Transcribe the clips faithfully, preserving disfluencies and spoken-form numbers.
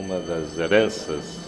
uma das heranças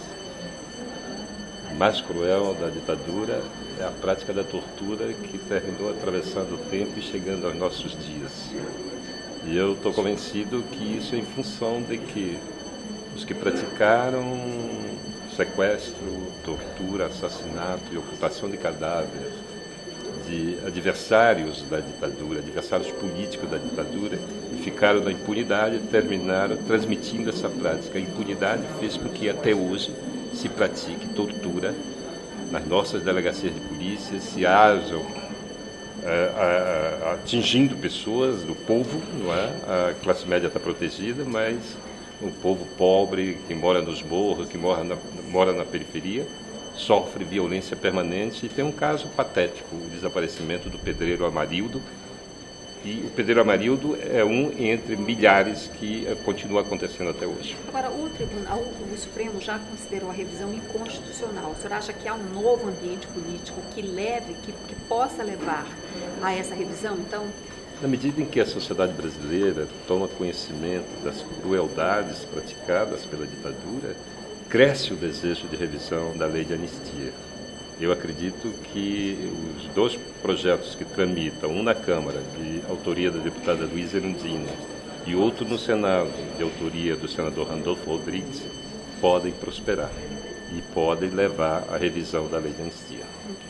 mais cruel da ditadura é a prática da tortura que terminou atravessando o tempo e chegando aos nossos dias. E eu estou convencido que isso é em função de que os que praticaram sequestro, tortura, assassinato e ocupação de cadáveres de adversários da ditadura, adversários políticos da ditadura, e ficaram na impunidade, terminaram transmitindo essa prática. A impunidade fez com que até hoje se pratique tortura nas nossas delegacias de polícia, se hajam é, a, a, atingindo pessoas do povo, não é? A classe média está protegida, mas o povo pobre que mora nos morros, que mora na, mora na periferia, sofre violência permanente. E tem um caso patético, o desaparecimento do pedreiro Amarildo. E o pedreiro Amarildo é um entre milhares que uh, continua acontecendo até hoje. Agora, o Tribunal, o Supremo já considerou a revisão inconstitucional. O senhor acha que há um novo ambiente político que leve, que, que possa levar a essa revisão, então? Na medida em que a sociedade brasileira toma conhecimento das crueldades praticadas pela ditadura, cresce o desejo de revisão da lei de anistia. Eu acredito que os dois projetos que tramitam, um na Câmara, de autoria da deputada Luísa Erundina, e outro no Senado, de autoria do senador Randolfo Rodrigues, podem prosperar e podem levar à revisão da lei de anistia.